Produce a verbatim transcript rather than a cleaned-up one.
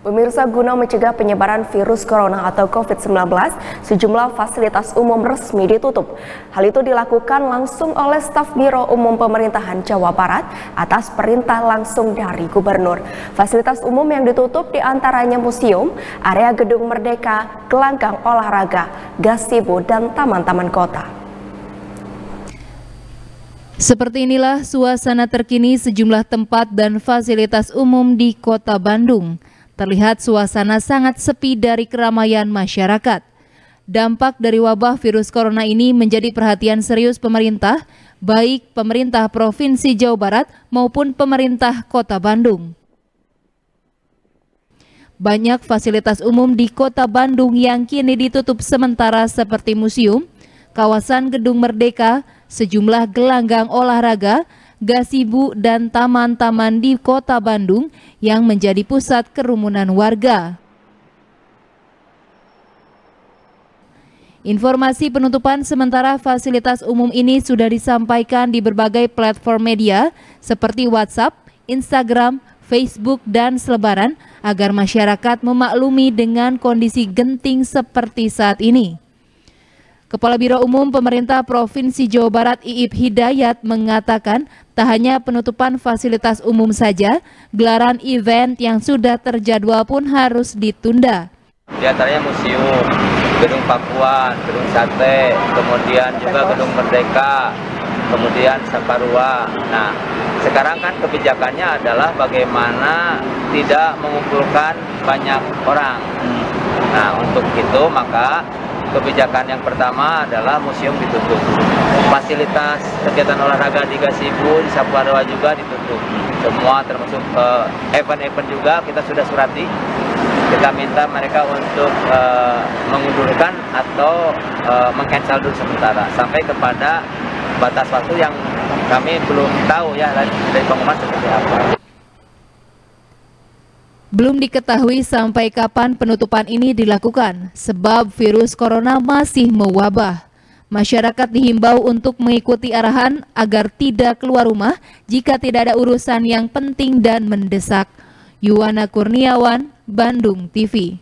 Pemirsa, guna mencegah penyebaran virus corona atau covid sembilan belas, sejumlah fasilitas umum resmi ditutup. Hal itu dilakukan langsung oleh staf Biro Umum Pemerintahan Jawa Barat atas perintah langsung dari Gubernur. Fasilitas umum yang ditutup diantaranya museum, area Gedung Merdeka, gelanggang olahraga, gazebo, dan taman-taman kota. Seperti inilah suasana terkini sejumlah tempat dan fasilitas umum di Kota Bandung. Terlihat suasana sangat sepi dari keramaian masyarakat. Dampak dari wabah virus corona ini menjadi perhatian serius pemerintah, baik pemerintah Provinsi Jawa Barat maupun pemerintah Kota Bandung. Banyak fasilitas umum di Kota Bandung yang kini ditutup sementara seperti museum, kawasan Gedung Merdeka, sejumlah gelanggang olahraga, gazebo, dan taman-taman di Kota Bandung yang menjadi pusat kerumunan warga. Informasi penutupan sementara fasilitas umum ini sudah disampaikan di berbagai platform media seperti WhatsApp, Instagram, Facebook, dan selebaran agar masyarakat memaklumi dengan kondisi genting seperti saat ini. Kepala Biro Umum Pemerintah Provinsi Jawa Barat Iip Hidayat mengatakan tak hanya penutupan fasilitas umum saja, gelaran event yang sudah terjadwal pun harus ditunda. Di antaranya museum, Gedung Pakuan, Gedung Sate, kemudian juga Gedung Merdeka, kemudian Saparua. Nah, sekarang kan kebijakannya adalah bagaimana tidak mengumpulkan banyak orang. Nah, untuk itu maka kebijakan yang pertama adalah museum ditutup. Fasilitas kegiatan olahraga di gazebo, di Saparua juga ditutup. Semua termasuk event-event uh, juga kita sudah surati. Kita minta mereka untuk uh, mengundurkan atau uh, meng-cancel dulu sementara sampai kepada batas waktu yang kami belum tahu ya dari, dari pengumuman seperti apa. Belum diketahui sampai kapan penutupan ini dilakukan, sebab virus corona masih mewabah. Masyarakat dihimbau untuk mengikuti arahan agar tidak keluar rumah jika tidak ada urusan yang penting dan mendesak. Yuwana Kurniawan, Bandung T V.